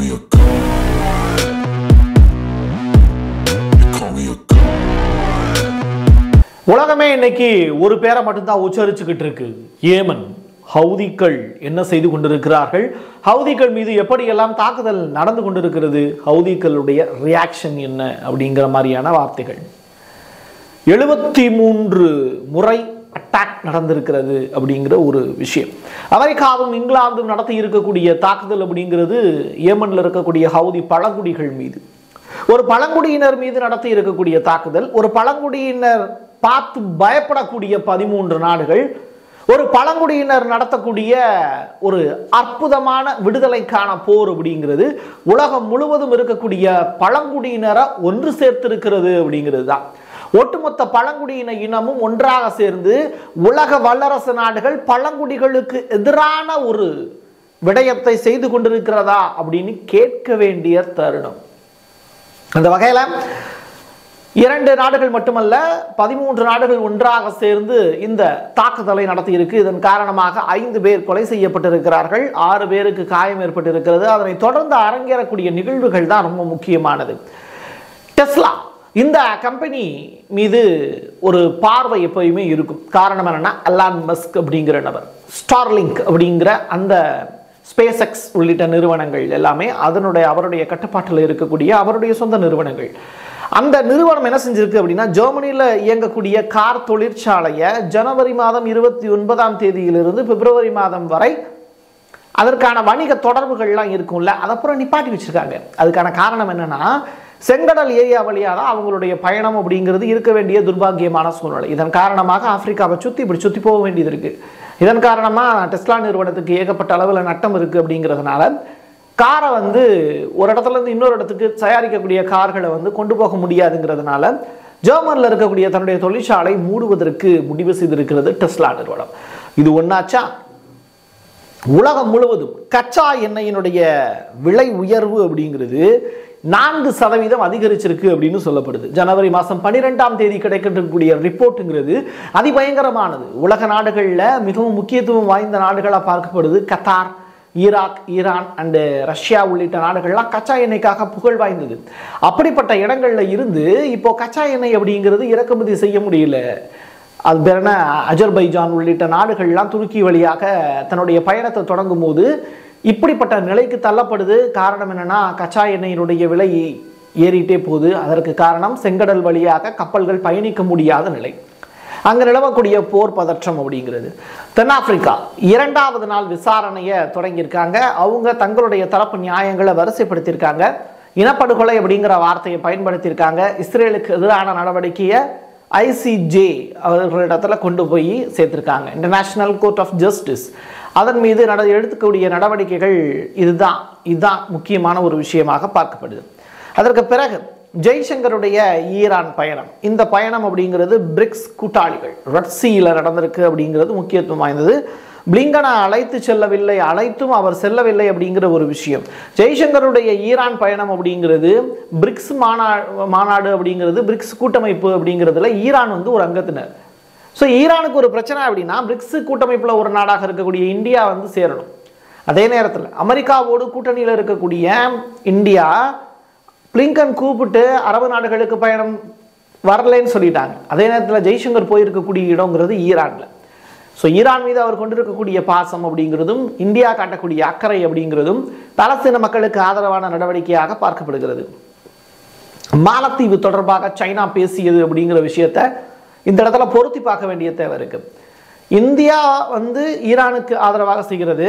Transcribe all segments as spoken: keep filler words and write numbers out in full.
me a god. You call me a god. உலகமே இன்னைக்கு ஒரு பேரை மட்டும்தான் உச்சரிச்சுக்கிட்டு இருக்கு, ஏமன். ஹவுதிகள் என்ன செய்து கொண்டிருக்கிறார்கள், ஹவுதிகள் மீது எப்படியெல்லாம் தாக்குதல் நடந்து கொண்டிருக்கிறது, ஹவுதிகளுடைய ரியாக்ஷன் என்ன அப்படிங்கிற மாதிரியான வார்த்தைகள். எழுபத்தி மூன்று முறை அட்டாக் நடந்திருக்கிறது அப்படிங்கிற ஒரு விஷயம். அமெரிக்காவும் இங்கிலாந்தும் நடத்தி இருக்கக்கூடிய தாக்குதல் அப்படிங்கிறது ஏமன்ல இருக்கக்கூடிய ஹவுதி பழங்குடிகள் மீது, ஒரு பழங்குடியினர் மீது நடத்தி இருக்கக்கூடிய தாக்குதல். ஒரு பழங்குடியினர் பார்த்து பயப்படக்கூடிய பதிமூன்று நாடுகள், ஒரு பழங்குடியினர் நடத்தக்கூடிய ஒரு அற்புதமான விடுதலைக்கான போர் அப்படிங்கிறது உலகம் முழுவதும் இருக்கக்கூடிய பழங்குடியினரை ஒன்று சேர்த்திருக்கிறது அப்படிங்கிறது தான். ஒட்டுமொத்த பழங்குடியின இனமும் ஒன்றாக சேர்ந்து உலக வல்லரசு நாடுகள் பழங்குடிகளுக்கு எதிரான ஒரு விடயத்தை செய்து கொண்டிருக்கிறதா அப்படின்னு கேட்க வேண்டிய தருணம். அந்த வகையில இரண்டு நாடுகள் மட்டுமல்ல, பதிமூன்று நாடுகள் ஒன்றாக சேர்ந்து இந்த தாக்குதலை நடத்தி இருக்கு. இதன் காரணமாக ஐந்து பேர் கொலை செய்யப்பட்டிருக்கிறார்கள், ஆறு பேருக்கு காயம் ஏற்பட்டிருக்கிறது. அதனை தொடர்ந்து அரங்கேறக்கூடிய நிகழ்வுகள் தான் ரொம்ப முக்கியமானது. டெஸ்லா இந்த கம்பெனி மீது ஒரு பார்வை எப்பயுமே இருக்கும். காரணம் என்னன்னா, எலான் மஸ்க் அப்படிங்கிற நபர், ஸ்டார்லிங்க் அப்படிங்கிற அந்த ஸ்பேஸ் எக்ஸ் உள்ளிட்ட நிறுவனங்கள் எல்லாமே அதனுடைய அவருடைய கட்டுப்பாட்டில் இருக்கக்கூடிய அவருடைய சொந்த நிறுவனங்கள். அந்த நிறுவனம் என்ன செஞ்சிருக்கு அப்படின்னா, ஜெர்மனியில் இயங்கக்கூடிய கார் தொழிற்சாலையை ஜனவரி மாதம் இருபத்தி ஒன்பதாம் தேதியிலிருந்து பிப்ரவரி மாதம் வரை அதற்கான வணிக தொடர்புகள்லாம் இருக்கும்ல, அதை அப்புறம் நிப்பாட்டி வச்சிருக்காங்க. அதுக்கான காரணம் என்னன்னா, செங்கடல் ஏரியா வழியாக தான் அவங்களுடைய பயணம் அப்படிங்கிறது இருக்க வேண்டிய துர்பாகியமான சூழ்நிலை. இதன் காரணமாக ஆப்பிரிக்காவை சுற்றி இப்படி சுற்றி போக வேண்டியது இருக்கு. இதன் காரணமாக டெஸ்லா நிறுவனத்துக்கு ஏகப்பட்ட அளவில் நட்டம் இருக்கு. அப்படிங்கிறதுனால காரை வந்து ஒரு இடத்துல இருந்து இன்னொரு இடத்துக்கு தயாரிக்கக்கூடிய கார்களை வந்து கொண்டு போக முடியாதுங்கிறதுனால ஜெர்மனில் இருக்கக்கூடிய தன்னுடைய தொழிற்சாலை மூடுவதற்கு முடிவு செய்திருக்கிறது டெஸ்லா நிறுவனம். இது ஒன்னாச்சா, உலகம் முழுவதும் கச்சா எண்ணெயினுடைய விலை உயர்வு அப்படிங்கிறது நான்கு சதவீதம் அதிகரிச்சிருக்கு அப்படின்னு சொல்லப்படுது. ஜனவரி மாதம் பன்னிரெண்டாம் தேதி கிடைக்கக்கூடிய ரிப்போர்ட்டுங்கிறது அதிபயங்கரமானது. உலக நாடுகளில் மிகவும் முக்கியத்துவம் வாய்ந்த நாடுகளாக பார்க்கப்படுது. Qatar, Iraq, Iran and Russia உள்ளிட்ட நாடுகள்லாம் கச்சா எண்ணெய்க்காக புகழ் வாய்ந்தது. அப்படிப்பட்ட இடங்கள்ல இருந்து இப்போ கச்சா எண்ணெய் அப்படிங்கிறது இறக்குமதி செய்ய முடியல. அது பேர் என்ன, அஜர்பைஜான் உள்ளிட்ட நாடுகள்லாம் துருக்கி வழியாக தன்னுடைய பயணத்தை தொடங்கும் போது இப்படிப்பட்ட நிலைக்கு தள்ளப்படுது. காரணம் என்னன்னா, கச்சா எண்ணெயினுடைய விலை ஏறிட்டே போகுது. அதற்கு காரணம் செங்கடல் வழியாக கப்பல்கள் பயணிக்க முடியாத நிலை, அங்க நிலவக்கூடிய போர் பதற்றம் அப்படிங்கிறது. தென்னாப்பிரிக்கா இரண்டாவது நாள் விசாரணையை தொடங்கியிருக்காங்க. அவங்க தங்களுடைய தரப்பு நியாயங்களை வரிசைப்படுத்தியிருக்காங்க. இனப்படுகொலை அப்படிங்கிற வார்த்தையை பயன்படுத்தியிருக்காங்க. இஸ்ரேலுக்கு எதிரான நடவடிக்கையை ஐசிஜே அவர்களிடத்துல கொண்டு போய் சேர்த்திருக்காங்க, இன்டர்நேஷனல் கோர்ட் ஆஃப் ஜஸ்டிஸ். அதன் மீது நட எடுத்துக்கூடிய நடவடிக்கைகள் இதுதான் இதுதான் முக்கியமான ஒரு விஷயமாக பார்க்கப்படுது. அதற்கு பிறகு ஜெய்சங்கருடைய ஈரான் பயணம், இந்த பயணம் அப்படிங்கிறது பிரிக்ஸ் கூட்டாளிகள் ரட்சியில் நடந்திருக்கு அப்படிங்கிறது முக்கியத்துவம் வாய்ந்தது. பிளிங்கனை அழைத்து செல்லவில்லை, அழைத்தும் அவர் செல்லவில்லை அப்படிங்கிற ஒரு விஷயம். ஜெய்சங்கருடைய ஈரான் பயணம் அப்படிங்கிறது பிரிக்ஸ் மாநா மாநாடு அப்படிங்கிறது பிரிக்ஸ் கூட்டமைப்பு அப்படிங்கிறதுல ஈரான் வந்து ஒரு அங்கத்தினர். ஸோ ஈரானுக்கு ஒரு பிரச்சனை அப்படின்னா, பிரிக்ஸ் கூட்டமைப்பில் ஒரு நாடாக இருக்கக்கூடிய இந்தியா வந்து சேரணும். அதே நேரத்தில் அமெரிக்காவோடு கூட்டணியில் இருக்கக்கூடிய இந்தியா பிளிங்கன் கூப்பிட்டு அரபு நாடுகளுக்கு பயணம் வரலன்னு சொல்லிட்டாங்க. அதே நேரத்தில் ஜெய்சங்கர் போயிருக்கக்கூடிய இடங்கிறது ஈரான்ல. ஸோ ஈரான் மீது அவர் கொண்டிருக்கக்கூடிய பாசம் அப்படிங்கிறதும் இந்தியா காட்டக்கூடிய அக்கறை அப்படிங்கிறதும் பலஸ்தீன மக்களுக்கு ஆதரவான நடவடிக்கையாக பார்க்கப்படுகிறது. மாலத்தீவு தொடர்பாக சைனா பேசியது அப்படிங்கிற விஷயத்த இந்த இடத்துல பொருத்தி பார்க்க வேண்டிய தேவை இருக்கு. இந்தியா வந்து ஈரானுக்கு ஆதரவாக செய்கிறது.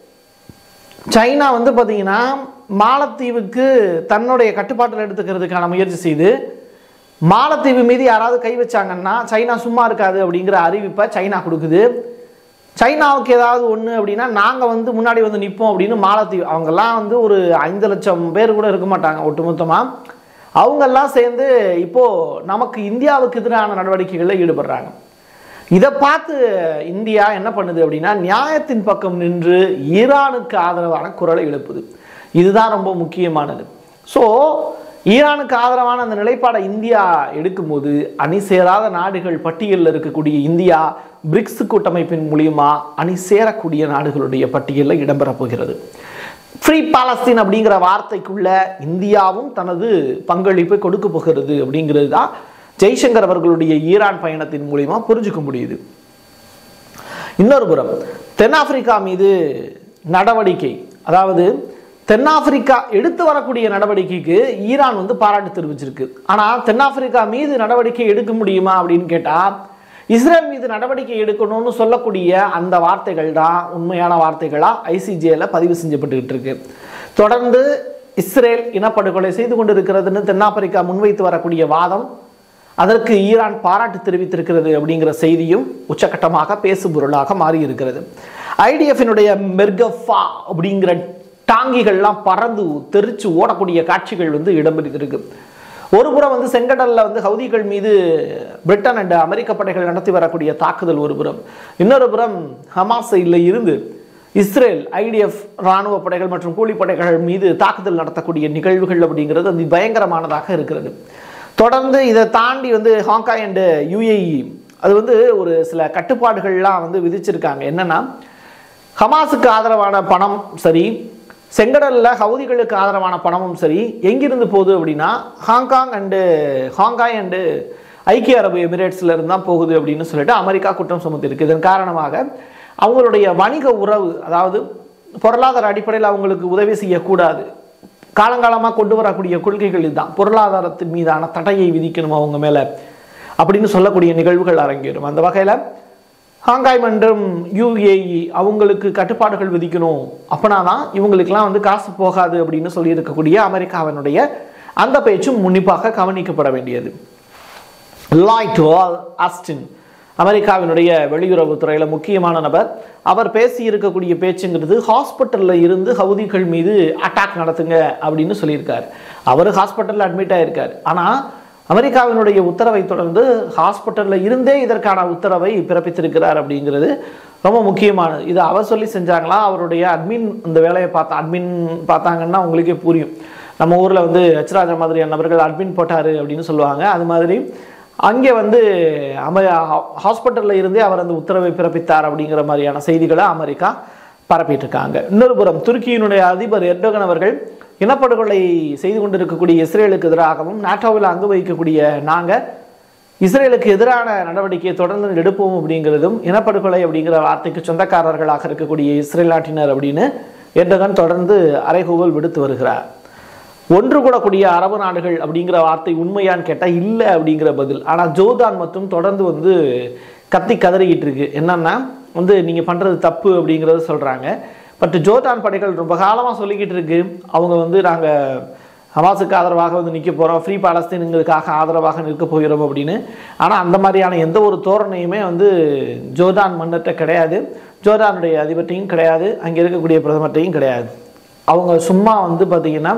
சைனா வந்து பார்த்தீங்கன்னா மாலத்தீவுக்கு தன்னுடைய கட்டுப்பாட்டில் எடுத்துக்கிறதுக்கான முயற்சி செய்து மாலத்தீவு மீது யாராவது கை வச்சாங்கன்னா சைனா சும்மா இருக்காது அப்படிங்கிற அறிவிப்பை சைனா கொடுக்குது. சைனாவுக்கு ஏதாவது ஒன்று அப்படின்னா நாங்கள் வந்து முன்னாடி வந்து நிற்போம் அப்படின்னு மாலத்தீவு, அவங்கெல்லாம் வந்து ஒரு ஐந்து லட்சம் பேர் கூட இருக்க மாட்டாங்க ஒட்டுமொத்தமாக, அவங்கெல்லாம் சேர்ந்து இப்போ நமக்கு இந்தியாவுக்கு எதிரான நடவடிக்கைகளில் ஈடுபடுறாங்க. இதை பார்த்து இந்தியா என்ன பண்ணுது அப்படின்னா, நியாயத்தின் பக்கம் நின்று ஈரானுக்கு ஆதரவான குரலை எழுப்புது. இதுதான் ரொம்ப முக்கியமானது. ஸோ ஈரானுக்கு ஆதரவான அந்த நிலைப்பாடை இந்தியா எடுக்கும்போது அணி சேராத நாடுகள் பட்டியலில் இருக்கக்கூடிய இந்தியா பிரிக்ஸ் கூட்டமைப்பின் மூலியமா அணி சேரக்கூடிய நாடுகளுடைய பட்டியலில் இடம்பெற போகிறது. ஃப்ரீ பாலஸ்தீன் அப்படிங்கிற வார்த்தைக்குள்ள இந்தியாவும் தனது பங்களிப்பை கொடுக்க போகிறது அப்படிங்கிறது தான் ஜெய்சங்கர் அவர்களுடைய ஈரான் பயணத்தின் மூலிமா புரிஞ்சுக்க முடியுது. இன்னொரு புறம் தென்னாப்பிரிக்கா மீது நடவடிக்கை, அதாவது தென்னாப்பிரிக்கா எடுத்து வரக்கூடிய நடவடிக்கைக்கு ஈரான் வந்து பாராட்டு தெரிவிச்சிருக்கு. ஆனால் தென்னாப்பிரிக்கா மீது நடவடிக்கை எடுக்க முடியுமா அப்படின்னு கேட்டால் இஸ்ரேல் மீது நடவடிக்கை எடுக்கணும்னு சொல்லக்கூடிய அந்த வார்த்தைகள் தான் உண்மையான வார்த்தைகளாக ஐசிஜேல பதிவு செஞ்சப்பட்டுக்கிட்டு இருக்கு. தொடர்ந்து இஸ்ரேல் இனப்படுகொலை செய்து கொண்டிருக்கிறதுன்னு தென்னாப்பிரிக்கா முன்வைத்து வரக்கூடிய வாதம், அதற்கு ஈரான் பாராட்டு தெரிவித்திருக்கிறது அப்படிங்கிற செய்தியும் உச்சகட்டமாக பேசுபொருளாக மாறி இருக்கிறது. ஐடிஎஃபினுடைய மெர்கஃபா அப்படிங்கிற டாங்கிகள்லாம் பறந்து தெரிச்சு ஓடக்கூடிய காட்சிகள் வந்து இடம்பெற்றிருக்கு. ஒரு புறம் வந்து செங்கடல்ல வந்து ஹவுதிகள் மீது பிரிட்டன் அண்ட் அமெரிக்க படைகள் நடத்தி வரக்கூடிய தாக்குதல் ஒரு புறம், இன்னொரு புறம் ஹமாஸ் சைடில் இருந்து இஸ்ரேல் ஐடிஎஃப் இராணுவ படைகள் மற்றும் கூலிப்படைகள் மீது தாக்குதல் நடத்தக்கூடிய நிகழ்வுகள் அப்படிங்கிறது அது பயங்கரமானதாக இருக்கிறது. தொடர்ந்து இதை தாண்டி வந்து ஹாங்காங் அண்டு யுஏஇ அது வந்து ஒரு சில கட்டுப்பாடுகள்லாம் வந்து விதிச்சிருக்காங்க. என்னன்னா, ஹமாஸுக்கு ஆதரவான பணம் சரி, செங்கடலில் ஹவுதிகளுக்கு ஆதரவான பணமும் சரி எங்கிருந்து போகுது அப்படின்னா ஹாங்காங் அண்டு ஹாங்காய் அண்டு ஐக்கிய அரபு எமிரேட்ஸ்ல இருந்து தான் போகுது அப்படின்னு சொல்லிட்டு அமெரிக்கா குற்றம் சுமத்திருக்கு. இதன் காரணமாக அவங்களுடைய வணிக உறவு, அதாவது பொருளாதார அடிப்படையில் அவங்களுக்கு உதவி செய்யக்கூடாது, காலங்காலமாக கொண்டு வரக்கூடிய கொள்கைகள் இதுதான், பொருளாதாரத்தின் மீதான தடையை விதிக்கணும் அவங்க மேலே அப்படின்னு சொல்லக்கூடிய நிகழ்வுகள் அரங்கேறும். அந்த வகையில் ஹாங்காய் மற்றும் யுஏஇ அவங்களுக்கு கட்டுப்பாடுகள் விதிக்கணும், அப்படின்னா தான் இவங்களுக்கெல்லாம் வந்து காசு போகாது அப்படின்னு சொல்லியிருக்கக்கூடிய அமெரிக்காவினுடைய அந்த பேச்சும் உன்னிப்பாக கவனிக்கப்பட வேண்டியது. லாய்ட் ஆஸ்டின் அமெரிக்காவினுடைய வெளியுறவுத்துறையில் முக்கியமான நபர், அவர் பேசி இருக்கக்கூடிய பேச்சுங்கிறது ஹாஸ்பிட்டலில் இருந்து ஹவுதிகள் மீது அட்டாக் நடத்துங்க அப்படின்னு சொல்லியிருக்கார். அவர் ஹாஸ்பிட்டலில் அட்மிட் ஆகியிருக்கார். ஆனால் அமெரிக்காவினுடைய உத்தரவை தொடர்ந்து ஹாஸ்பிட்டலில் இருந்தே இதற்கான உத்தரவை பிறப்பித்திருக்கிறார் அப்படிங்கிறது ரொம்ப முக்கியமானது. இது அவர் சொல்லி செஞ்சாங்களா, அவருடைய அட்மின் இந்த வேலையை பார்த்தா அட்மின் பார்த்தாங்கன்னா உங்களுக்கே புரியும். நம்ம ஊரில் வந்து ஹெச்ராஜா மாதிரியான நபர்கள் அட்மின் போட்டார் அப்படின்னு சொல்லுவாங்க. அது மாதிரி அங்கே வந்து அம ஹாஸ்பிட்டலில் இருந்தே அவர் அந்த உத்தரவை பிறப்பித்தார் அப்படிங்கிற மாதிரியான செய்திகளை அமெரிக்கா பரப்பிட்டு இருக்காங்க. இன்னொரு புறம் துருக்கியினுடைய அதிபர் எர்டோகன் அவர்கள் இனப்படுகொலை செய்து கொண்டிருக்கக்கூடிய இஸ்ரேலுக்கு எதிராகவும் நாட்டோவில் அங்கு வைக்கக்கூடிய நாங்கள் இஸ்ரேலுக்கு எதிரான நடவடிக்கையை தொடர்ந்து எடுப்போம் அப்படிங்கிறதும், இனப்படுகொலை அப்படிங்கிற வார்த்தைக்கு சொந்தக்காரர்களாக இருக்கக்கூடிய இஸ்ரேல் நாட்டினர் அப்படின்னு எர்டோகன் தொடர்ந்து அறைகூவல் விடுத்து வருகிறார். ஒன்று கூடக்கூடிய அரபு நாடுகள் அப்படிங்கிற வார்த்தை உண்மையான்னு கேட்டால் இல்லை அப்படிங்கிற பதில். ஆனால் ஜோர்டான் மட்டும் தொடர்ந்து வந்து கத்தி கதறிக்கிட்டு இருக்கு. என்னன்னா வந்து நீங்கள் பண்ணுறது தப்பு அப்படிங்கிறத சொல்கிறாங்க. பட் ஜோர்டான் படைகள் ரொம்ப காலமாக சொல்லிக்கிட்டு இருக்கு, அவங்க வந்து நாங்கள் ஹமாஸுக்கு ஆதரவாக வந்து நிற்க போகிறோம், ஃப்ரீ பாலஸ்தீனுங்களுக்காக ஆதரவாக நிற்க போகிறோம் அப்படின்னு. ஆனால் அந்த மாதிரியான எந்த ஒரு தோரணையுமே வந்து ஜோர்டான் மன்னர்கிட்ட கிடையாது, ஜோர்டானுடைய அதிபர்கிட்டையும் கிடையாது, அங்கே இருக்கக்கூடிய பிரதமர்கிட்டையும் கிடையாது. அவங்க சும்மா வந்து பார்த்திங்கன்னா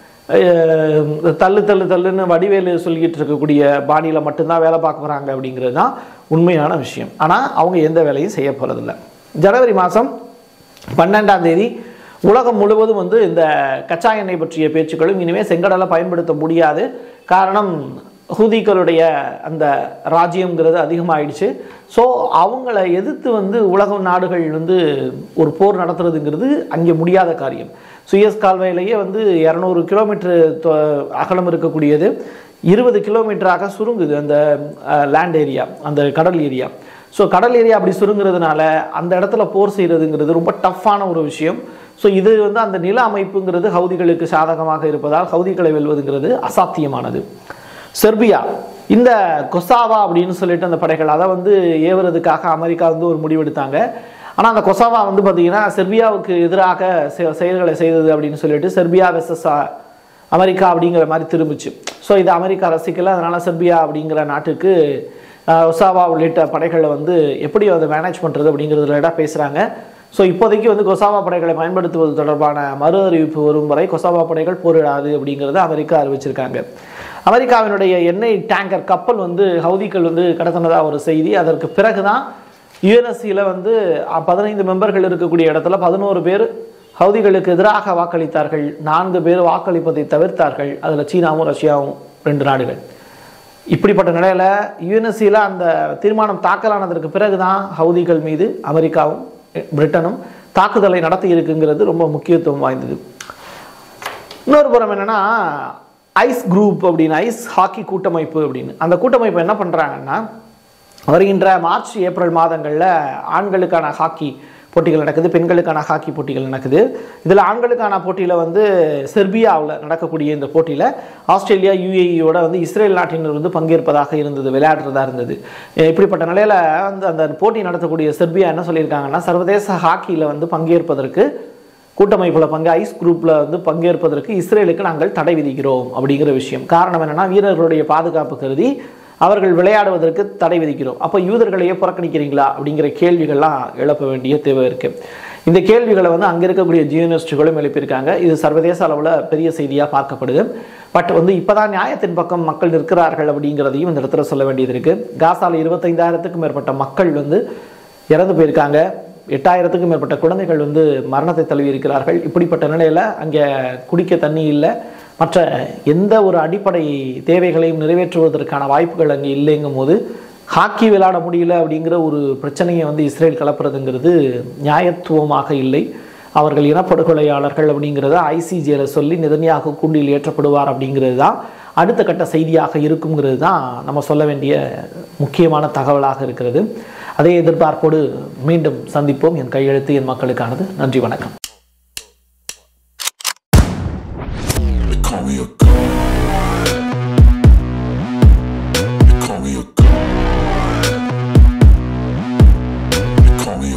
தள்ளு தள்ளு தள்ளுன்னு வடிவேலு சொல்லிக்கிட்டு இருக்கக்கூடிய பாணியில் மட்டும்தான் வேலை பார்க்க போகிறாங்க அப்படிங்கிறது தான் உண்மையான விஷயம். ஆனால் அவங்க எந்த வேலையும் செய்ய போகிறதில்ல. ஜனவரி மாதம் பன்னெண்டாம் தேதி உலகம் முழுவதும் வந்து இந்த கச்சா எண்ணெய் பற்றிய பேச்சுக்களும் இனிமேல் செங்கடலை பயன்படுத்த முடியாது. காரணம் ஹூதிகளுடைய அந்த ராஜ்யங்கிறது அதிகமாகிடுச்சு. ஸோ அவங்கள எதிர்த்து வந்து உலக நாடுகள் வந்து ஒரு போர் நடத்துறதுங்கிறது அங்கே முடியாத காரியம். சுயஸ் கால்வாயிலேயே வந்து இரநூறு கிலோமீட்டர் அகலம் இருக்கக்கூடியது இருபது கிலோமீட்டராக சுருங்குது அந்த லேண்ட் ஏரியா, அந்த கடல் ஏரியா. ஸோ கடல் ஏரியா அப்படி சுருங்கிறதுனால அந்த இடத்துல போர் செய்கிறதுங்கிறது ரொம்ப டஃப்பான ஒரு விஷயம். ஸோ இது வந்து அந்த நில அமைப்புங்கிறது ஹவுதிகளுக்கு சாதகமாக இருப்பதால் ஹவுதிகளை வெல்வதுங்கிறது அசாத்தியமானது. செர்பியா இந்த கொசாவா அப்படின்னு சொல்லிட்டு அந்த படைகள் அதை வந்து ஏவுறதுக்காக அமெரிக்கா வந்து ஒரு முடிவெடுத்தாங்க. ஆனால் அந்த கொசாவா வந்து பார்த்தீங்கன்னா செர்பியாவுக்கு எதிராக செயல்களை செய்தது அப்படின்னு சொல்லிட்டு செர்பியா வெர்சஸ் அமெரிக்கா அப்படிங்கிற மாதிரி திரும்பிச்சு. ஸோ இது அமெரிக்கா ரசிக்கல, அதனால் செர்பியா அப்படிங்கிற நாட்டுக்கு கொசாவா உள்ளிட்ட படைகளை வந்து எப்படி அதை மேனேஜ் பண்ணுறது அப்படிங்கிறதுல பேசுகிறாங்க. ஸோ இப்போதைக்கு வந்து கொசாவா படைகளை பயன்படுத்துவது தொடர்பான மறு அறிவிப்பு வரும் வரை கொசாவா படைகள் போரிடாது அப்படிங்கிறத அமெரிக்கா அறிவிச்சிருக்காங்க. அமெரிக்காவினுடைய எண்ணெய் டேங்கர் கப்பல் வந்து ஹவுதிகள் வந்து கடத்தினதாக ஒரு செய்தி. அதற்கு பிறகு தான் யுஎன்எஸ்சியில் வந்து பதினைந்து மெம்பர்கள் இருக்கக்கூடிய இடத்துல பதினோரு பேர் ஹவுதிகளுக்கு எதிராக வாக்களித்தார்கள், நான்கு பேர் வாக்களிப்பதை தவிர்த்தார்கள். அதில் சீனாவும் ரஷ்யாவும் ரெண்டு நாடுகள். இப்படிப்பட்ட நிலையில் யுஎன்எஸ்சியில் அந்த தீர்மானம் தாக்கலானதற்கு பிறகு தான் ஹவுதிகள் மீது அமெரிக்காவும் பிரிட்டனும் தாக்குதலை நடத்தி இருக்குங்கிறது ரொம்ப முக்கியத்துவம் வாய்ந்தது. இன்னொரு புறம் என்னன்னா ஐஸ் குரூப் அப்படின்னு, ஐஸ் ஹாக்கி கூட்டமைப்பு அப்படின்னு, அந்த கூட்டமைப்பு என்ன பண்ணுறாங்கன்னா வருகின்ற மார்ச் ஏப்ரல் மாதங்களில் ஆண்களுக்கான ஹாக்கி போட்டிகள் நடக்குது, பெண்களுக்கான ஹாக்கி போட்டிகள் நடக்குது. இதில் ஆண்களுக்கான போட்டியில் வந்து செர்பியாவில் நடக்கக்கூடிய இந்த போட்டியில் ஆஸ்திரேலியா யூஏஇயோட வந்து இஸ்ரேல் நாட்டினர் வந்து பங்கேற்பதாக இருந்தது, விளையாடுறதா இருந்தது. இப்படிப்பட்ட நிலையில் வந்து அந்த போட்டி நடத்தக்கூடிய செர்பியா என்ன சொல்லியிருக்காங்கன்னா சர்வதேச ஹாக்கியில் வந்து பங்கேற்பதற்கு கூட்டமைப்பில் பங்கு ஐஸ் குரூப்பில் வந்து பங்கேற்பதற்கு இஸ்ரேலுக்கு நாங்கள் தடை விதிக்கிறோம் அப்படிங்கிற விஷயம். காரணம் என்னென்னா வீரர்களுடைய பாதுகாப்பு கருதி அவர்கள் விளையாடுவதற்கு தடை விதிக்கிறோம். அப்போ யூதர்களையே புறக்கணிக்கிறீங்களா அப்படிங்கிற கேள்விகள்லாம் எழுப்ப வேண்டிய தேவை இருக்குது. இந்த கேள்விகளை வந்து அங்கே இருக்கக்கூடிய ஜியோனிஸ்டுகளும் எழுப்பியிருக்காங்க. இது சர்வதேச அளவில் பெரிய செய்தியாக பார்க்கப்படுது. பட் வந்து இப்போ தான் நியாயத்தின் பக்கம் மக்கள் நிற்கிறார்கள் அப்படிங்கிறதையும் இந்த இடத்துல சொல்ல வேண்டியது இருக்குது. காசாவில் இருபத்தைந்தாயிரத்துக்கும் மேற்பட்ட மக்கள் வந்து இறந்து போயிருக்காங்க. எட்டாயிரத்துக்கும் மேற்பட்ட குழந்தைகள் வந்து மரணத்தை தழுவி இருக்கிறார்கள். இப்படிப்பட்ட நிலையில் அங்கே குடிக்க தண்ணி இல்லை, மற்ற எந்த ஒரு அடிப்படை தேவைகளையும் நிறைவேற்றுவதற்கான வாய்ப்புகள் அங்கே இல்லைங்கும் போது ஹாக்கி விளையாட முடியல அப்படிங்கிற ஒரு பிரச்சனையை வந்து இஸ்ரேல் கலப்புறதுங்கிறது நியாயத்துவமாக இல்லை. அவர்கள் இனப்படுகொலையாளர்கள் அப்படிங்கிறத ஐசிஜேல சொல்லி நெதன்யாகு கூண்டில் ஏற்றப்படுவார் அப்படிங்கிறது தான் அடுத்த கட்ட செய்தியாக இருக்குங்கிறது தான் நம்ம சொல்ல வேண்டிய முக்கியமான தகவலாக இருக்கிறது. அதே எதிர்பார்ப்போடு மீண்டும் சந்திப்போம். என் கையெழுத்து என் மக்களுக்கானது. நன்றி, வணக்கம். Call me a